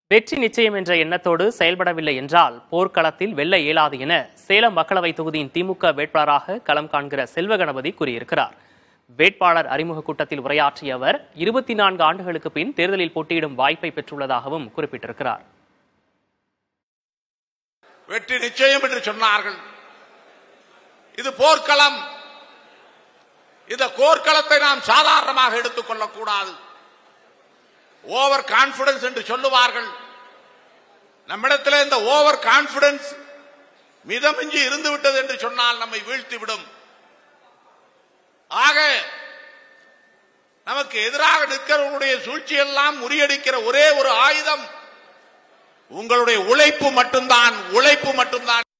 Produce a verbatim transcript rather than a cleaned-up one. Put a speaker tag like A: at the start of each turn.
A: வெற்றி நிச்சயம் என்ற எண்ணத்தோடு செயல்படவில்லை என்றால் போர்க்களத்தில் வெல்ல இயலாது என சேலம் மக்களவை தொகுதியின் திமுக வேட்பாளராக களம் காண்கிற செல்வகணபதி கூறியிருக்கிறார். வேட்பாளர் அறிமுக கூட்டத்தில் உரையாற்றிய அவர் இருபத்தி நான்கு ஆண்டுகளுக்கு பின் தேர்தலில் போட்டியிடும் வாய்ப்பை பெற்றுள்ளதாகவும் குறிப்பிட்டிருக்கிறார்.
B: வெற்றி நிச்சயம் என்று சொன்னார்கள். இது போர்க்களம். இந்த போர்க்களத்தை நாம் சாதாரணமாக எடுத்துக் கொள்ளக்கூடாது. ஓவர் கான்பிடன்ஸ் என்று சொல்லுவார்கள். நம்மிடத்தில் இந்த ஓவர் கான்பிடன்ஸ் மிதமிஞ்சி இருந்து விட்டது என்று சொன்னால் நம்மை வீழ்த்திவிடும். ஆக நமக்கு எதிராக நிற்கிறவர்களுடைய சூழ்ச்சியெல்லாம் முறியடிக்கிற ஒரே ஒரு ஆயுதம் உங்களுடைய உழைப்பு மட்டும்தான். உழைப்பு மட்டும்தான்.